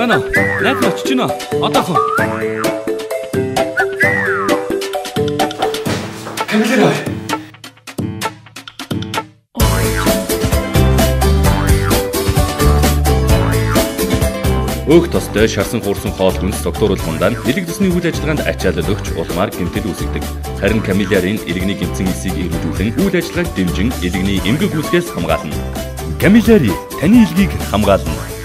Байна. Найд очиж гинэ. Одоохон. Камилэр. Өөх тостой шарсан хуурсан хоол хүнс докторул хундаа элэг төсний үйл ажиллагаанд ачаалал өгч улмаар гэмтэл үүсгдэг. Харин Камилярын иргэний гэмтсэн эсийг эргүүлэн үйл ажиллагааг дэмжин элэгний эмгэг үүсгээс хамгаална. Камиляри таны илгийг хамгаална.